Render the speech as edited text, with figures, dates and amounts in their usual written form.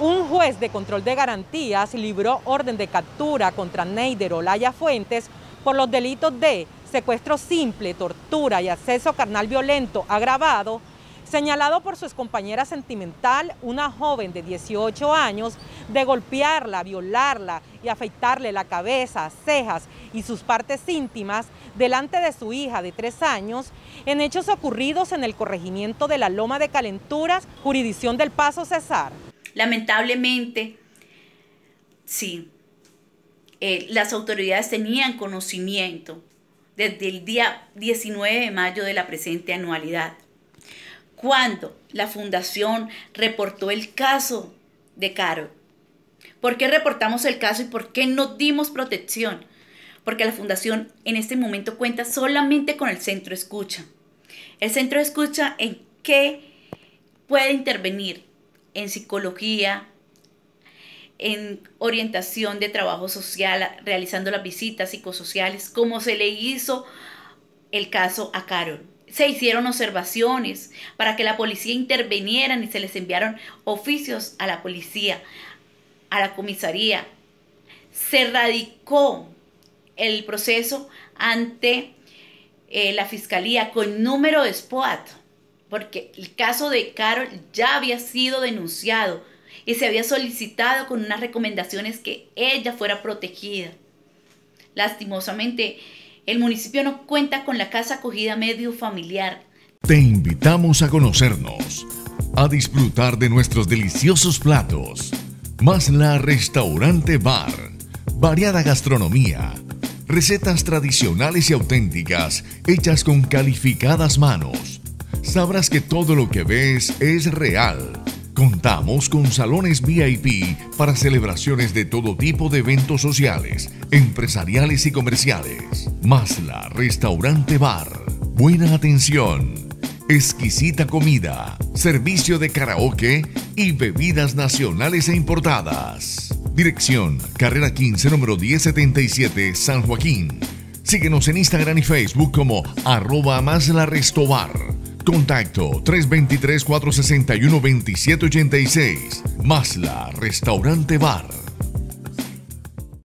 Un juez de control de garantías libró orden de captura contra Neider Olaya Fuentes por los delitos de secuestro simple, tortura y acceso carnal violento agravado, señalado por su excompañera sentimental, una joven de 18 años, de golpearla, violarla y afeitarle la cabeza, cejas y sus partes íntimas delante de su hija de 3 años, en hechos ocurridos en el corregimiento de la Loma de Calenturas, jurisdicción del Paso Cesar. Lamentablemente, sí, las autoridades tenían conocimiento desde el día 19 de mayo de la presente anualidad, cuando la Fundación reportó el caso de Carol. ¿Por qué reportamos el caso y por qué no dimos protección? Porque la Fundación en este momento cuenta solamente con el Centro Escucha. El Centro Escucha, ¿en qué puede intervenir? En psicología, en orientación de trabajo social, realizando las visitas psicosociales, como se le hizo el caso a Carol. Se hicieron observaciones para que la policía interviniera y se les enviaron oficios a la policía, a la comisaría. Se radicó el proceso ante la fiscalía con número de SPOAT, porque el caso de Carol ya había sido denunciado y se había solicitado con unas recomendaciones que ella fuera protegida. Lastimosamente, el municipio no cuenta con la casa acogida medio familiar. Te invitamos a conocernos, a disfrutar de nuestros deliciosos platos. Masla Restaurante Bar, variada gastronomía, recetas tradicionales y auténticas hechas con calificadas manos. Sabrás que todo lo que ves es real. Contamos con salones VIP para celebraciones de todo tipo de eventos sociales, empresariales y comerciales. Masla Restaurante Bar. Buena atención, exquisita comida, servicio de karaoke y bebidas nacionales e importadas. Dirección: Carrera 15, número 1077, San Joaquín. Síguenos en Instagram y Facebook como @MaslaRestobar. Contacto 323-461-2786. Masla Restaurante Bar.